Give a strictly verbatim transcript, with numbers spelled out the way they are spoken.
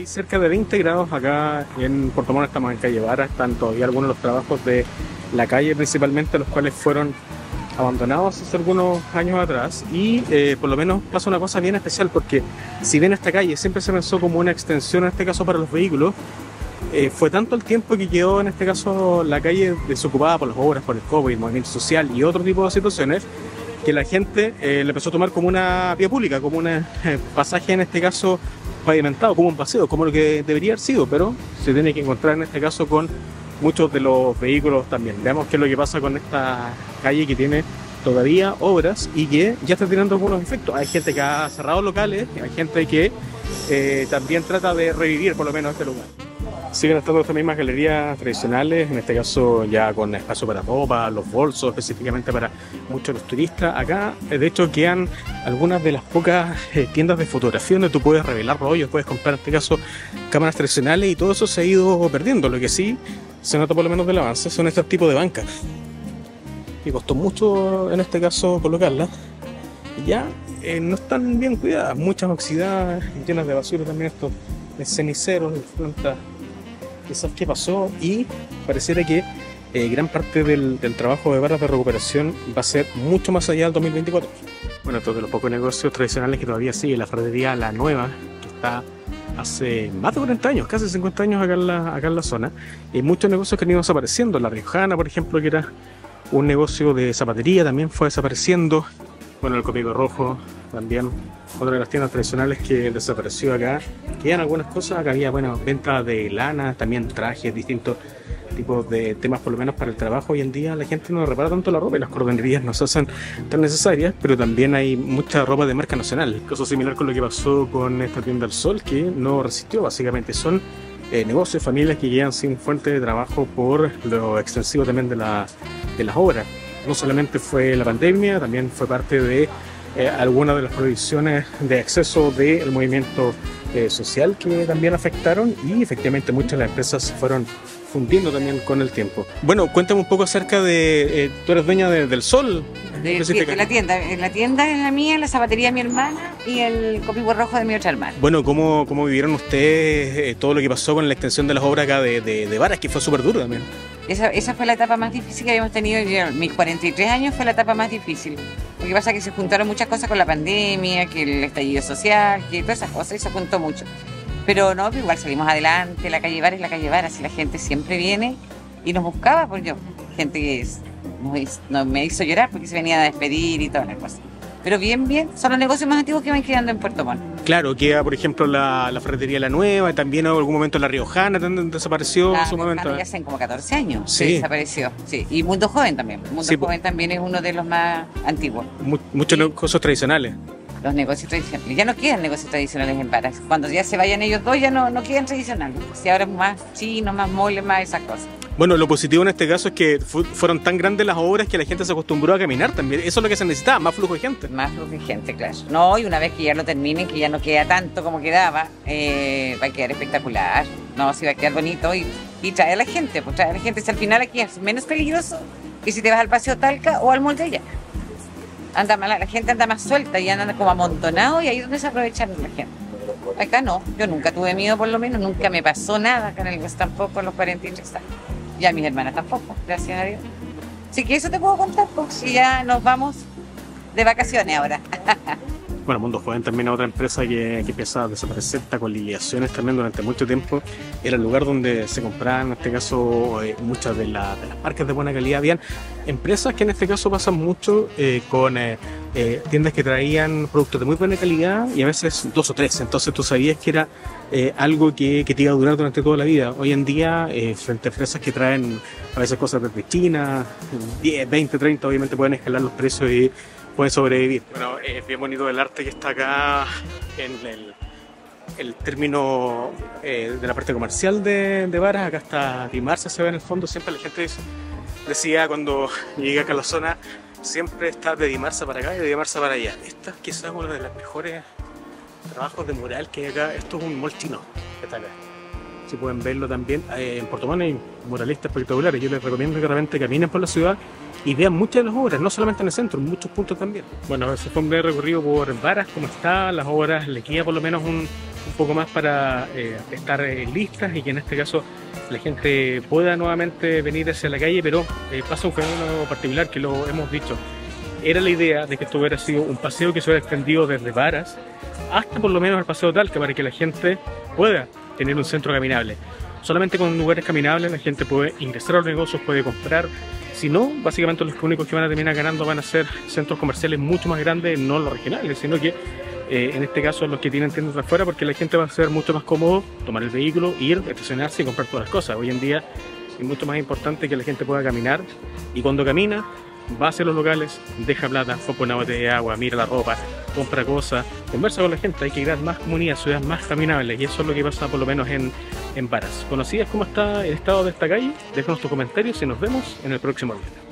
Hay cerca de veinte grados acá en Puerto Montt, estamos en calle Varas, están todavía algunos de los trabajos de la calle principalmente, los cuales fueron abandonados hace algunos años atrás y eh, por lo menos pasa una cosa bien especial porque si bien esta calle siempre se pensó como una extensión en este caso para los vehículos, eh, fue tanto el tiempo que quedó en este caso la calle desocupada por las obras, por el COVID, el movimiento social y otro tipo de situaciones, que la gente eh, le empezó a tomar como una vía pública, como un eh, pasaje en este caso pavimentado, como un paseo, como lo que debería haber sido, pero se tiene que encontrar en este caso con muchos de los vehículos también. Veamos qué es lo que pasa con esta calle que tiene todavía obras y que ya está teniendo algunos efectos. Hay gente que ha cerrado locales, hay gente que eh, también trata de revivir por lo menos este lugar. Siguen estando estas mismas galerías tradicionales, en este caso ya con espacio para ropa, los bolsos, específicamente para muchos de los turistas. Acá, de hecho, quedan algunas de las pocas eh, tiendas de fotografía donde tú puedes revelar rollos, puedes comprar, en este caso, cámaras tradicionales y todo eso se ha ido perdiendo. Lo que sí se nota por lo menos del avance son estos tipos de bancas. Y costó mucho, en este caso, colocarlas. Y ya eh, no están bien cuidadas, muchas oxidadas, llenas de basura también estos de ceniceros, de plantas. Quizás qué pasó y pareciera que eh, gran parte del, del trabajo de barras de recuperación va a ser mucho más allá del dos mil veinticuatro. Bueno, todos los pocos negocios tradicionales que todavía sigue, la ferretería La Nueva, que está hace más de cuarenta años, casi cincuenta años acá en la, acá en la zona, y muchos negocios que han ido desapareciendo. La Riojana, por ejemplo, que era un negocio de zapatería, también fue desapareciendo. Bueno, el Copico Rojo también, otra de las tiendas tradicionales que desapareció acá. Quedan algunas cosas, acá había, bueno, venta de lana, también trajes, distintos tipos de temas por lo menos para el trabajo. Hoy en día la gente no repara tanto la ropa y las cordonerías no se hacen tan necesarias, pero también hay mucha ropa de marca nacional. Cosa similar con lo que pasó con esta tienda del Sol, que no resistió, básicamente son eh, negocios, familias que quedan sin fuente de trabajo por lo extensivo también de, la, de las obras. No solamente fue la pandemia, también fue parte de eh, algunas de las prohibiciones de acceso del movimiento eh, social que también afectaron y efectivamente muchas de las empresas se fueron fundiendo también con el tiempo. Bueno, cuéntame un poco acerca de, eh, tú eres dueña de, del Sol. De, de la tienda, la tienda es la mía, la zapatería de mi hermana y el Copico Rojo de mi otra hermana. Bueno, ¿cómo, cómo vivieron ustedes eh, todo lo que pasó con la extensión de las obras acá de, de, de Varas, que fue súper duro también? Esa, esa fue la etapa más difícil que habíamos tenido. Yo, mis cuarenta y tres años fue la etapa más difícil. Lo que pasa es que se juntaron muchas cosas con la pandemia, que el estallido social, que todas esas cosas, y se juntó mucho. Pero no, pero igual salimos adelante, la calle Varas es la calle Varas, y la gente siempre viene y nos buscaba, pues yo, gente que es, nos, nos, me hizo llorar porque se venía a despedir y todas las cosas. Pero bien, bien, son los negocios más antiguos que van quedando en Puerto Montt. Claro, queda por ejemplo la, la ferretería La Nueva, y también en algún momento la Riojana desapareció la en su momento. Ya hace como catorce años sí. que desapareció, sí. Y Mundo Joven también, Mundo sí, Joven también es uno de los más antiguos. Mu muchos negocios tradicionales. Los negocios tradicionales, ya no quedan negocios tradicionales en Varas. Cuando ya se vayan ellos dos ya no, no quedan tradicionales. Si ahora es más chinos, más moles, más esas cosas. Bueno, lo positivo en este caso es que fu fueron tan grandes las obras que la gente se acostumbró a caminar también. Eso es lo que se necesitaba, más flujo de gente. Más flujo de gente, claro. No, y una vez que ya lo terminen, que ya no queda tanto como quedaba, eh, va a quedar espectacular. No, sí va a quedar bonito y, y trae a la gente, pues trae a la gente. Si al final aquí es menos peligroso que si te vas al Paseo Talca o al Mall de allá. Anda más, la gente anda más suelta y anda como amontonado y ahí es donde se aprovechan la gente. Acá no, yo nunca tuve miedo por lo menos, nunca me pasó nada acá en el West tampoco a los cuarenta y tres años. Y a mis hermanas tampoco, gracias a Dios. Así que eso te puedo contar, pues si ya nos vamos de vacaciones ahora. Bueno, Mundo Joven también es otra empresa que, que empieza a desaparecer, está con liquidaciones también durante mucho tiempo. Era el lugar donde se compraban, en este caso, eh, muchas de, la, de las marcas de buena calidad. Habían empresas que en este caso pasan mucho eh, con eh, eh, tiendas que traían productos de muy buena calidad y a veces dos o tres. Entonces tú sabías que era eh, algo que, que te iba a durar durante toda la vida. Hoy en día, eh, frente a empresas que traen a veces cosas desde China, diez, veinte, treinta, obviamente pueden escalar los precios y pueden sobrevivir. Bueno, es bien bonito el arte que está acá en el, el término eh, de la parte comercial de, de Varas. Acá está Dimarsa, se ve en el fondo. Siempre la gente decía cuando llegué acá a la zona, siempre está de Dimarsa para acá y de Dimarsa para allá. Esta es quizás uno de los mejores trabajos de mural que hay acá. Esto es un mall chino que está acá. Si pueden verlo también, eh, en Puerto Montt hay muralistas espectaculares. Yo les recomiendo que realmente caminen por la ciudad y vean muchas de las obras, no solamente en el centro, en muchos puntos también. Bueno, ese fue un breve recorrido por Varas, cómo está, las obras, le queda por lo menos un, un poco más para eh, estar eh, listas y que en este caso la gente pueda nuevamente venir hacia la calle, pero eh, pasa un fenómeno particular que lo hemos dicho. Era la idea de que esto hubiera sido un paseo que se hubiera extendido desde Varas hasta por lo menos el Paseo Talca, para que la gente pueda tener un centro caminable. Solamente con lugares caminables la gente puede ingresar a los negocios, puede comprar. Si no, básicamente los únicos que van a terminar ganando van a ser centros comerciales mucho más grandes, no los regionales, sino que eh, en este caso los que tienen tiendas de afuera, porque la gente va a ser mucho más cómodo tomar el vehículo, ir, estacionarse y comprar todas las cosas. Hoy en día es mucho más importante que la gente pueda caminar, y cuando camina va hacia los locales, deja plata, compra una botella de agua, mira la ropa, compra cosas, conversa con la gente. Hay que crear más comunidad, ciudades más caminables, y eso es lo que pasa por lo menos en, en Varas. ¿Conocías cómo está el estado de esta calle? Déjanos tus comentarios y nos vemos en el próximo video.